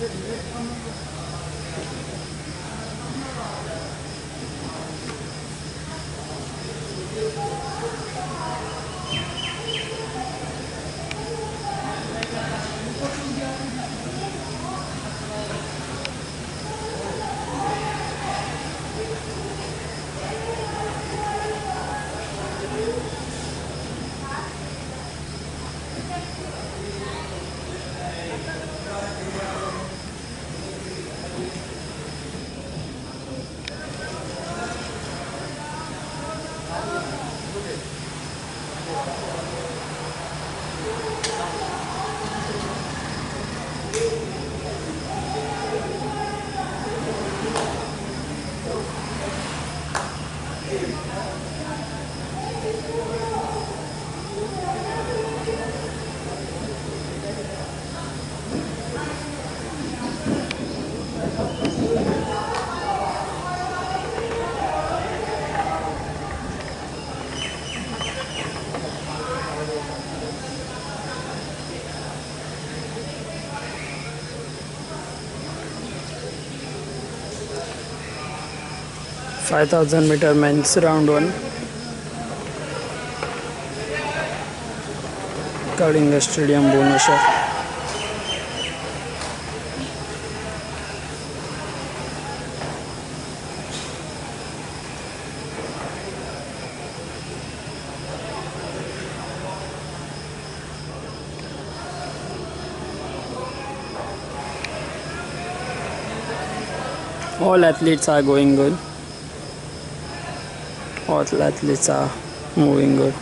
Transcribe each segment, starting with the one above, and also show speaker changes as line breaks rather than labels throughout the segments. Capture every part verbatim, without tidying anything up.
five thousand meter men's round one. Kalinga Stadium, Bhubaneswar. All athletes are going good. All athletes are moving good.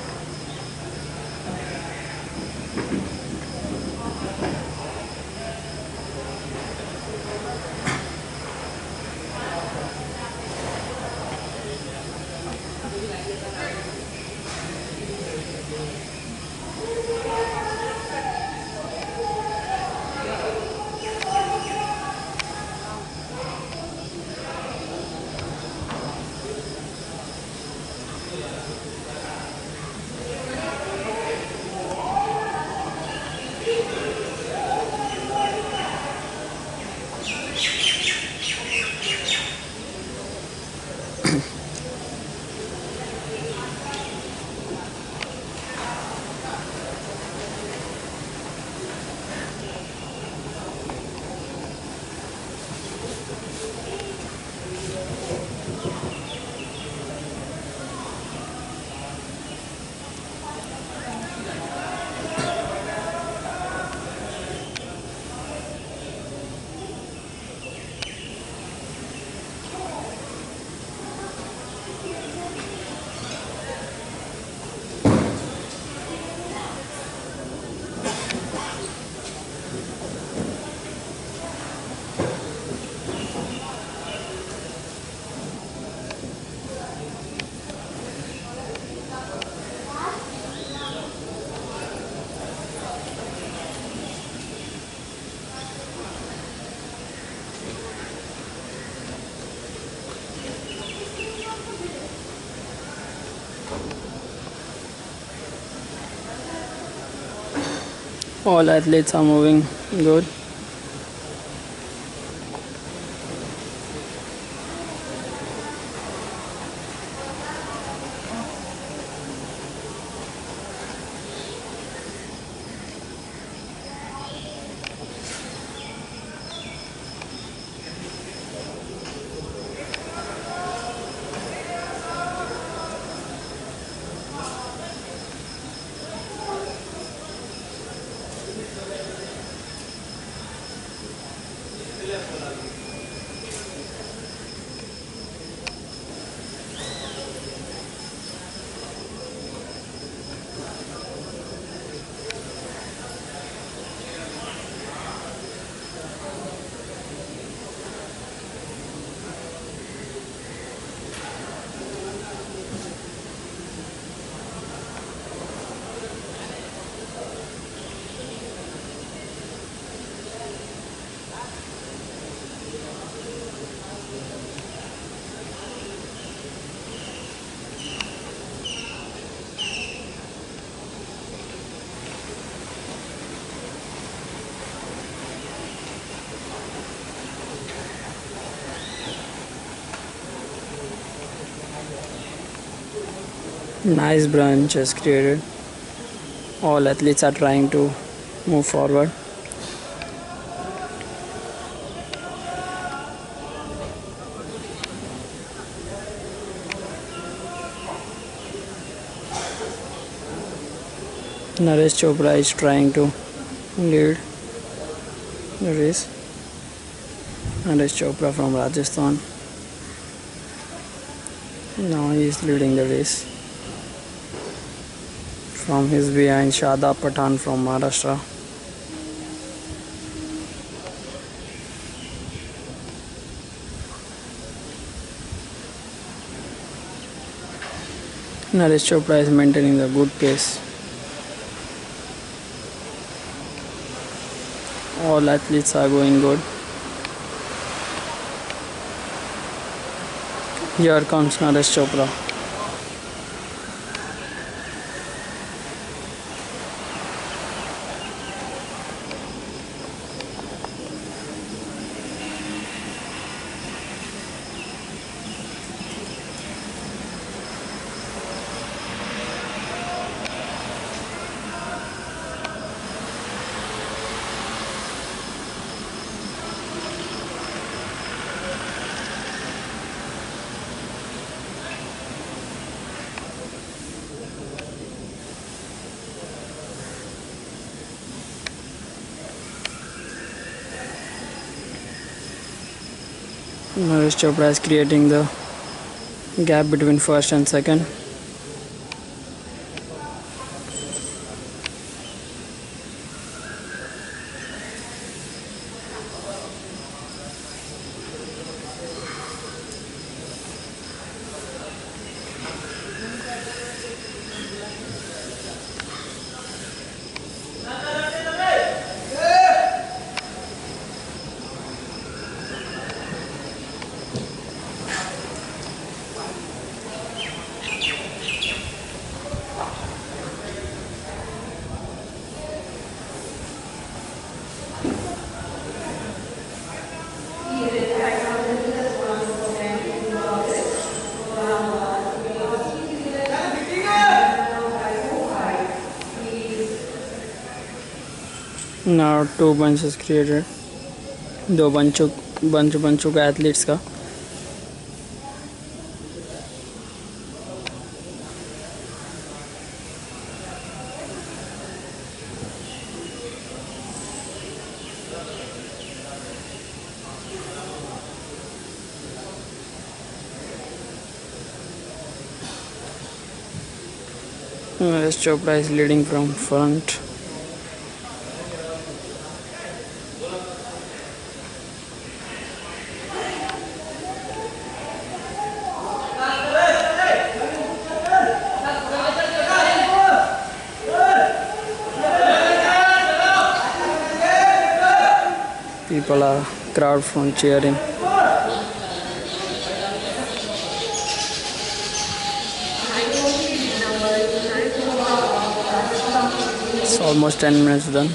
All athletes are moving good. Nice branch is created. All athletes are trying to move forward. Naresh Chopra is trying to lead the race. Naresh Chopra from Rajasthan. Now he is leading the race. From his behind, Shadab Pathan from Maharashtra. Naresh Chopra is maintaining the good pace. All athletes are going good. Here comes Naresh Chopra. Naresh Chopra is creating the gap between first and second. Now two bunches created. दो बंचों bunch बन चुका है athletes का. Naresh Chopra is leading from front. People are crowd from cheering. It's almost ten minutes done.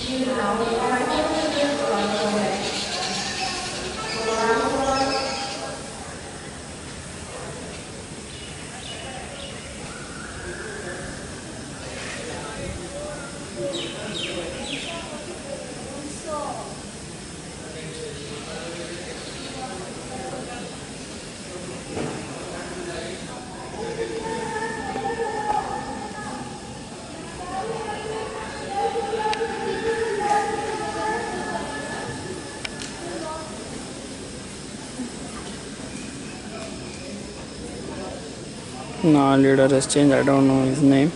Now leader has changed. I don't know his name.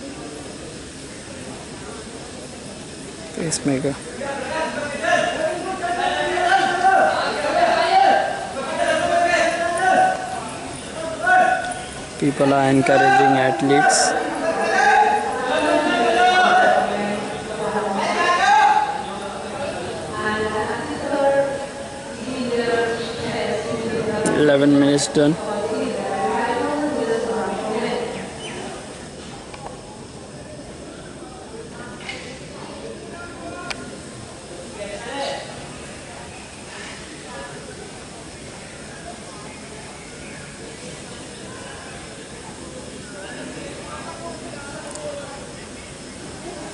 Pacemaker. People are encouraging athletes. Eleven minutes done.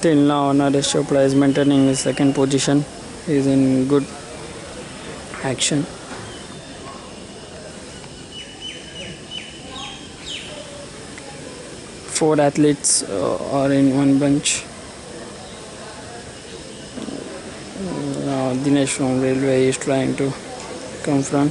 Till now, Naresh Chopra is maintaining his second position. He is in good action. Four athletes uh, are in one bunch. Now Dinesh from Railway is trying to come front.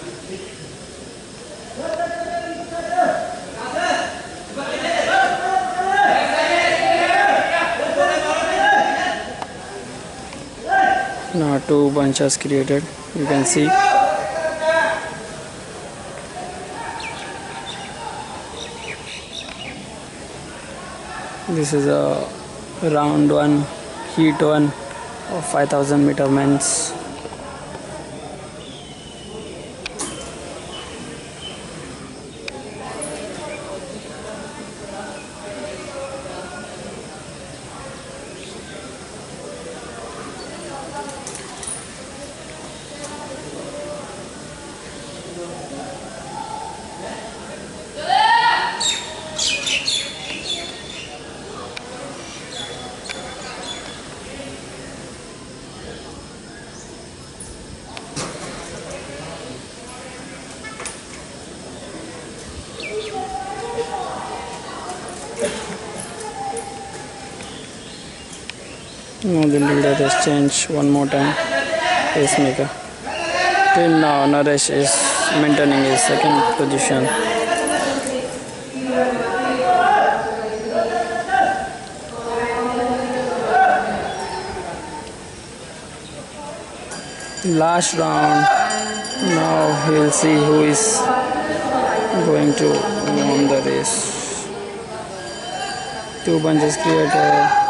Now two bunches created, you can see. This is a round one, heat one of five thousand meter men's. Now the leader has changed one more time, pacemaker. Till now Naresh is maintaining his second position. Last round, now we'll see who is going to win the race. Two bunches created.